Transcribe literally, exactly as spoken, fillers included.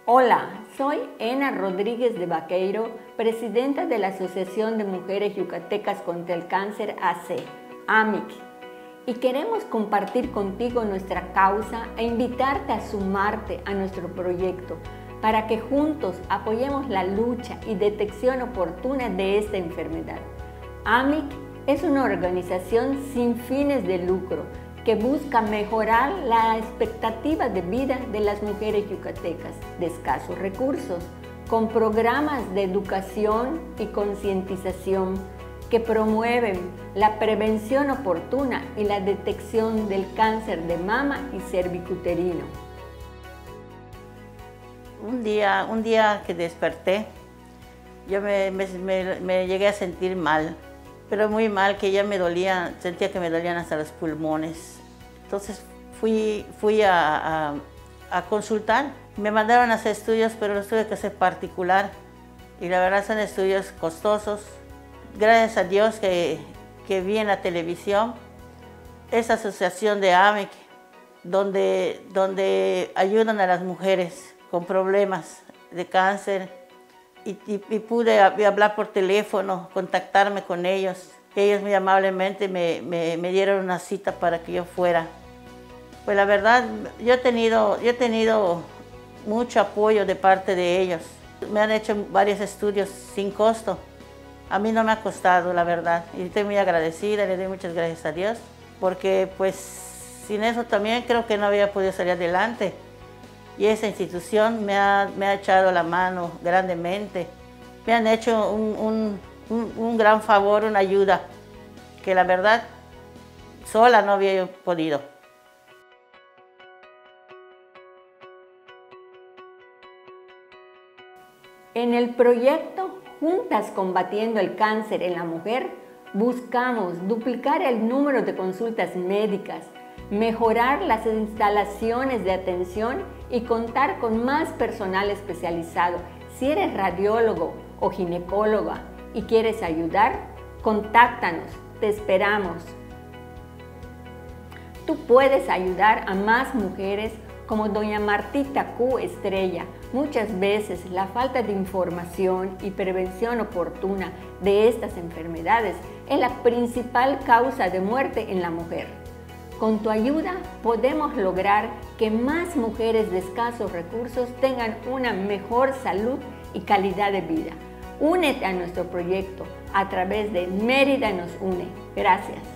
Hola, soy Ena Rodríguez de Vaqueiro, presidenta de la Asociación de Mujeres Yucatecas contra el Cáncer A C, A M I C, y queremos compartir contigo nuestra causa e invitarte a sumarte a nuestro proyecto para que juntos apoyemos la lucha y detección oportuna de esta enfermedad. A M I C es una organización sin fines de lucro que busca mejorar la expectativa de vida de las mujeres yucatecas de escasos recursos, con programas de educación y concientización que promueven la prevención oportuna y la detección del cáncer de mama y cervicuterino. Un día, un día que desperté, yo me, me, me, me llegué a sentir mal, pero muy mal, que ya me dolía, sentía que me dolían hasta los pulmones. Entonces fui, fui a, a, a consultar. Me mandaron a hacer estudios, pero los tuve que hacer particular. Y la verdad son estudios costosos. Gracias a Dios que, que vi en la televisión esa asociación de A M I C, donde, donde ayudan a las mujeres con problemas de cáncer. Y, y, y pude hablar por teléfono, contactarme con ellos. Ellos muy amablemente me, me, me dieron una cita para que yo fuera. Pues la verdad, yo he tenido, yo he tenido mucho apoyo de parte de ellos. Me han hecho varios estudios sin costo. A mí no me ha costado, la verdad. Y estoy muy agradecida, le doy muchas gracias a Dios, porque pues sin eso también creo que no había podido salir adelante. Y esa institución me ha, me ha echado la mano grandemente. Me han hecho un, un, un, un gran favor, una ayuda, que la verdad sola no había yo podido. En el proyecto Juntas Combatiendo el Cáncer en la Mujer, buscamos duplicar el número de consultas médicas, mejorar las instalaciones de atención y contar con más personal especializado. Si eres radiólogo o ginecóloga y quieres ayudar, contáctanos, te esperamos. Tú puedes ayudar a más mujeres como doña Martita Q. Estrella. Muchas veces la falta de información y prevención oportuna de estas enfermedades es la principal causa de muerte en la mujer. Con tu ayuda podemos lograr que más mujeres de escasos recursos tengan una mejor salud y calidad de vida. Únete a nuestro proyecto a través de Mérida nos une. Gracias.